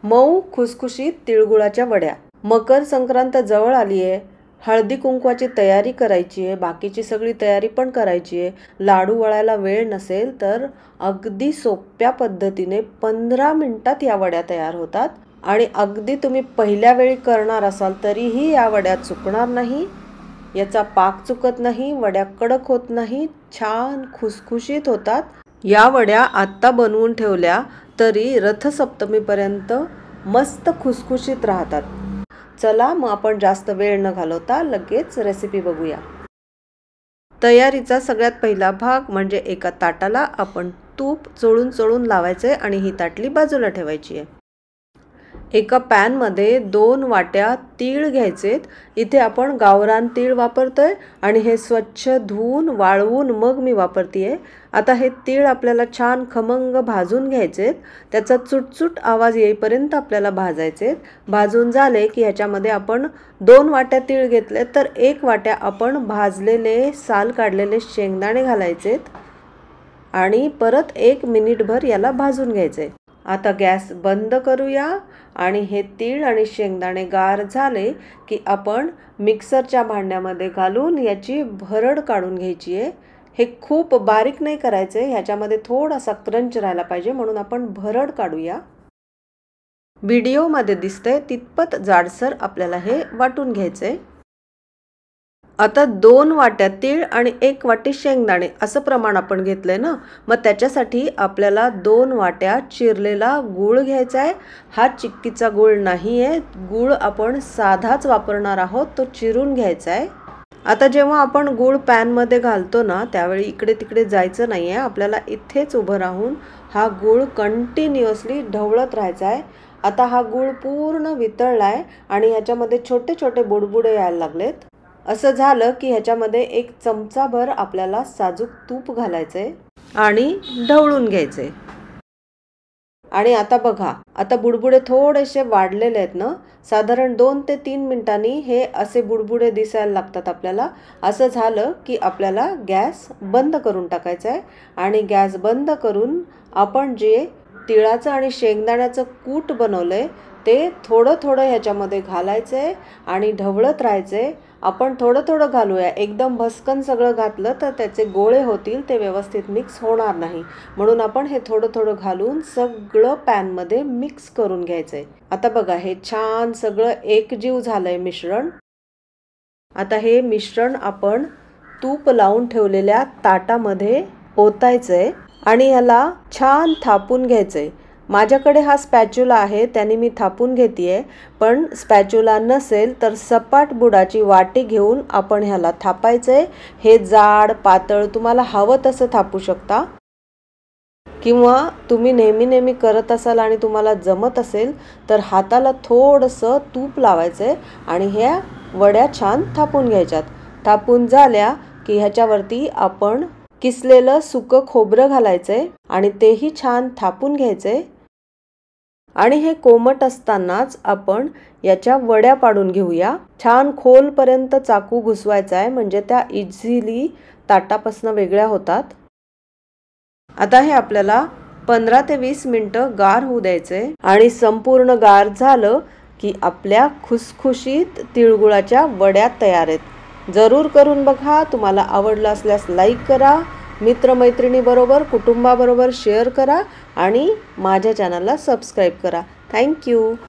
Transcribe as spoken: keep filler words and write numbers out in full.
मऊ खुसखुशीत तिळगुळाच्या वड्या। मकर संक्रांत जवळ आली आहे, हळदी कुंकवाची तयारी करायची आहे, बाकीची सगळी तयारी पण करायची आहे। लाडू वळायला वेळ नसेल तर अगदी सोप्या पद्धतीने पंधरा मिनिटात या वड्या तयार होतात आणि अगदी तुम्ही पहिल्या वेळी करणार असाल तरीही या वड्या चुकणार नाही। याचा पाक चुकत नाही, वड्या कडक होत नाही, छान खुसखुशीत होतात। या वड्या आत्ता बनवून ठेवल्या तरी रथसप्तमीपर्यंत मस्त खुसखुशीत राहतात। चला मग आपण जास्त वेळ न घालवता लगेच रेसिपी बघूया। तयारीचा सगळ्यात पहिला भाग म्हणजे एका ताटाला आपण तूप चोळून चोळून लावायचे आणि ही ताटली बाजूला ठेवायची आहे। एका पॅन मध्ये दोन वाट्या तीळ घ्यायचेत। इथे आपण गावरान तीळ वापरतोय आणि हे स्वच्छ धुवून वाळवून मग मी वापरतेय। आता हे तीळ आपल्याला छान खमंग भाजून घ्यायचेत। त्याचा चुटचुट आवाज येईपर्यंत आपल्याला भाजायचेत। भाजून झाले की ह्याच्यामध्ये आपण दोन वाट्या तीळ घेतले तर एक वाट्या आपण भाजलेले साल काढलेले शेंगदाणे घालायचेत आणि परत एक मिनिटभर याला भाजून घ्यायचे। आता गॅस बंद करूया आणि हे तीळ आणि शेंगदाणे गार झाले की आपण मिक्सरच्या भांड्यामध्ये घालून याची भरड काढून घ्यायची आहे। हे खूप बारीक नाही करायचे, ह्याच्यामध्ये थोडासा क्रंच राहायला पाहिजे म्हणून आपण भरड काढूया। व्हिडिओमध्ये दिसतंय तितपत जाडसर आपल्याला हे वाटून घ्यायचे। आता दोन वाट्या तीळ आणि एक वाटी शेंगदाणे असं प्रमाण आपण घेतलंय ना, मग त्याच्यासाठी आपल्याला दोन वाट्या चिरलेला गूळ घ्यायचा आहे। हा चिक्कीचा गूळ नाही आहे, गूळ आपण साधाच वापरणार आहोत, तो चिरून घ्यायचा आहे। आता जेव्हा आपण गूळ पॅन मध्ये घालतो ना त्यावेळी इकडे तिकडे जायचं नाही आहे, आपल्याला इथेच उभं राहून हा गूळ कंटिन्युअसली ढवळत राहायचा आहे। आता हा गूळ पूर्ण वितळलाय आणि ह्याच्यामध्ये छोटे छोटे बुडबुडे यायला लागलेत। असं झालं की ह्याच्यामध्ये एक चमचाभर आपल्याला साजूक तूप घालायचे आणि ढवळून घ्यायचे। आणि आता बघा, आता बुडबुडे थोडेसे वाढलेले आहेत ना, साधारण दोन ते तीन मिनिटांनी हे असे बुडबुडे दिसायला लागतात आपल्याला। असं झालं की आपल्याला गॅस बंद करून टाकायचा आहे आणि गॅस बंद करून आपण जे तिळाचं आणि शेंगदाण्याचं कूट बनवलंय ते थोडं थोडं ह्याच्यामध्ये घालायचे आणि ढवळत राहायचे। आपण थोडं थोडं घालूया, एकदम भस्कन सगळं घातलं तर त्याचे गोळे होतील, ते व्यवस्थित मिक्स होणार नाही, म्हणून आपण हे थोडं थोडं घालून सगळं पॅन मध्ये मिक्स करून घ्यायचंय। आता बघा हे छान सगळं एकजीव झालंय मिश्रण। आता हे मिश्रण आपण तूप लावून ठेवलेल्या ताटामध्ये ओतायचंय आणि ह्याला छान थापून घ्यायचंय। माझ्याकडे हा स्पॅच्युला आहे त्याने मी थापून घेतेय, पण स्पॅच्युला नसेल तर सपाट बुडाची वाटी घेऊन आपण ह्याला थापायचंय। हे जाड पातळ तुम्हाला हवं तसं थापू शकता किंवा तुम्ही नेहमी नेहमी करत असाल आणि तुम्हाला जमत असेल तर हाताला थोडंसं तूप लावायचंय आणि ह्या वड्या छान थापून घ्यायच्यात। थापून झाल्या की ह्याच्यावरती आपण किसलेलं सुकं खोबरं घालायचंय आणि तेही छान थापून घ्यायचंय। आणि हे कोमट असतानाच आपण याच्या वड्या पाडून घेऊया। छान खोलपर्यंत चाकू घुसवायचा आहे म्हणजे त्या इझिली ताटापासून वेगळ्या होतात। आता हे आपल्याला पंधरा ते वीस मिनिटं गार होऊ द्यायचे आणि संपूर्ण गार झालं की आपल्या खुसखुशीत तिळगुळाच्या वड्या तयार आहेत। जरूर करून बघा। तुम्हाला आवडलं असल्यास लाईक करा, मित्रमैत्रिणीबरोबर कुटुंबाबरोबर शेअर करा आणि माझ्या चॅनलला सबस्क्राईब करा। थँक्यू।